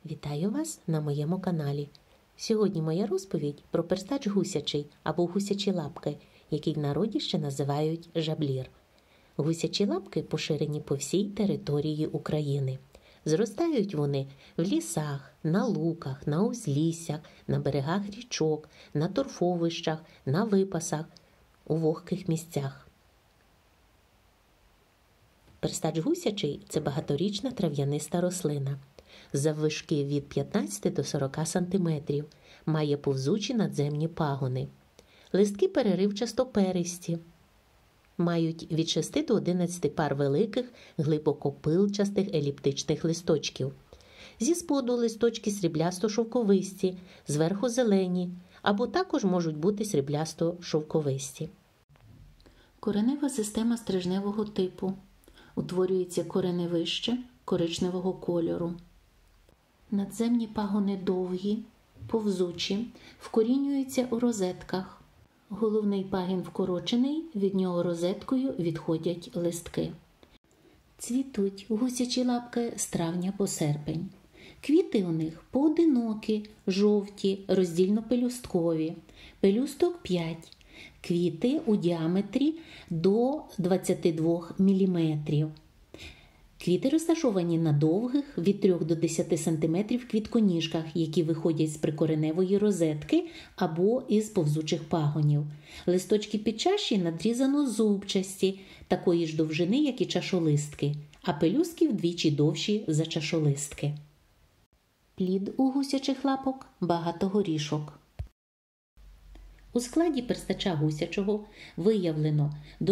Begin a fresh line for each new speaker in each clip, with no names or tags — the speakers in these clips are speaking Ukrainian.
Вітаю вас на моєму каналі. Сьогодні моя розповідь про перстач гусячий або гусячі лапки, який в народі ще називають жаблір. Гусячі лапки поширені по всій території України. Зростають вони в лісах, на луках, на узліссях, на берегах річок, на торфовищах, на випасах, у вогких місцях. Перстач гусячий – це багаторічна трав'яниста рослина. Заввишки від 15 до 40 см, має повзучі надземні пагони. Листки переривчасто-перисті, мають від 6 до 11 пар великих, глибокопилчастих еліптичних листочків. Зі споду листочки сріблясто-шовковисті, зверху зелені, або також можуть бути сріблясто-шовковисті. Коренева система стрижневого типу. Утворюється кореневище коричневого кольору. Надземні пагони довгі, повзучі, вкорінюються у розетках. Головний пагін вкорочений, від нього розеткою відходять листки. Цвітуть гусячі лапки з травня по серпень. Квіти у них поодинокі, жовті, роздільно-пелюсткові. Пелюсток 5. Квіти у діаметрі до 22 мм. Квіти розташовані на довгих від 3 до 10 см квітконіжках, які виходять з прикореневої розетки або із повзучих пагонів. Листочки під чаші надрізано зубчасті, такої ж довжини, як і чашолистки, а пелюстки вдвічі довші за чашолистки. Плід у гусячих лапок – багато горішок. У складі перстача гусячого виявлено до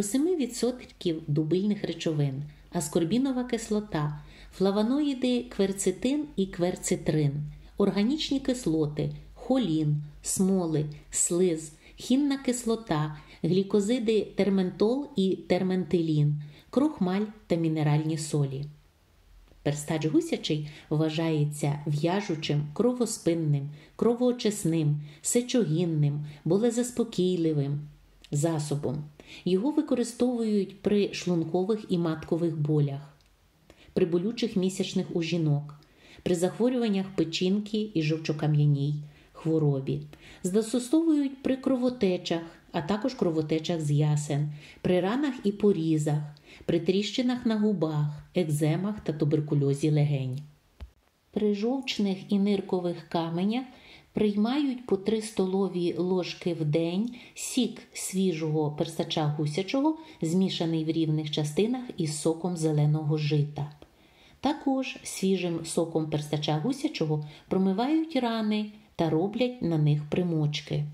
7% дубильних речовин, аскорбінова кислота, флавоноїди кверцетин і кверцетрин, органічні кислоти, холін, смоли, слиз, хінна кислота, глікозиди терментол і терментилін, крохмаль та мінеральні солі. Перстач гусячий вважається в'яжучим, кровоспинним, кровоочисним, сечогінним, болезаспокійливим засобом. Його використовують при шлункових і маткових болях, при болючих місячних у жінок, при захворюваннях печінки і жовчокам'яній хворобі. Застосовують при кровотечах, а також кровотечах з ясен, при ранах і порізах, при тріщинах на губах, екземах та туберкульозі легень. При жовчних і ниркових каменях приймають по 3 столові ложки в день сік свіжого перстача гусячого, змішаний в рівних частинах із соком зеленого жита. Також свіжим соком перстача гусячого промивають рани та роблять на них примочки.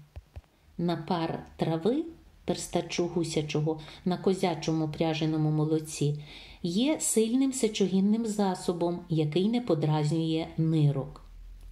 Напар трави перстачу гусячого на козячому пряженому молоці є сильним сечогінним засобом, який не подразнює нирок.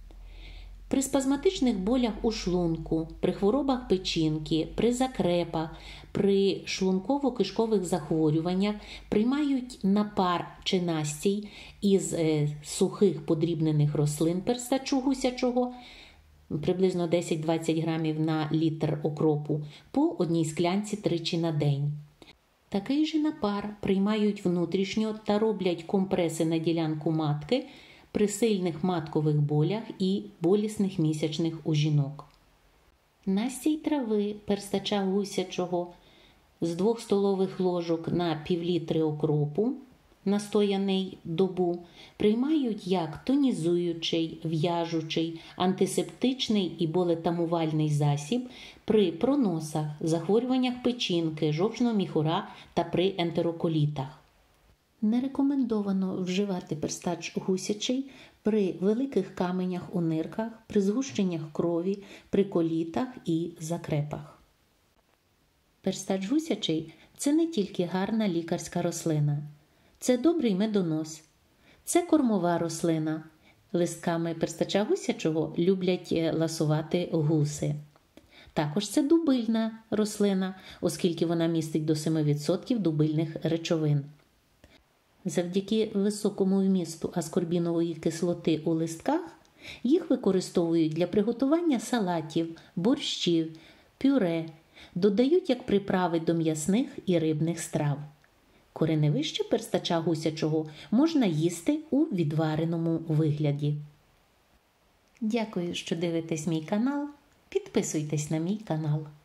При спазматичних болях у шлунку, при хворобах печінки, при закрепах, при шлунково-кишкових захворюваннях приймають напар чи настій із сухих подрібнених рослин перстачу гусячого, приблизно 10-20 грамів на літр окропу, по 1 склянці тричі на день. Такий же напар приймають внутрішньо та роблять компреси на ділянку матки при сильних маткових болях і болісних місячних у жінок. Настій трави перстача гусячого з 2 столових ложок на півлітри окропу, настояний добу, приймають як тонізуючий, в'яжучий, антисептичний і болетамувальний засіб при проносах, захворюваннях печінки, жовчного міхура та при ентероколітах. Не рекомендовано вживати перстач гусячий при великих каменях у нирках, при згущеннях крові, при колітах і закрепах. Перстач гусячий – це не тільки гарна лікарська рослина. Це добрий медонос. Це кормова рослина. Листками перстача гусячого люблять ласувати гуси. Також це дубильна рослина, оскільки вона містить до 7% дубильних речовин. Завдяки високому вмісту аскорбінової кислоти у листках їх використовують для приготування салатів, борщів, пюре, додають як приправи до м'ясних і рибних страв. Кореневище перстача гусячого можна їсти у відвареному вигляді. Дякую, що дивитесь мій канал. Підписуйтесь на мій канал.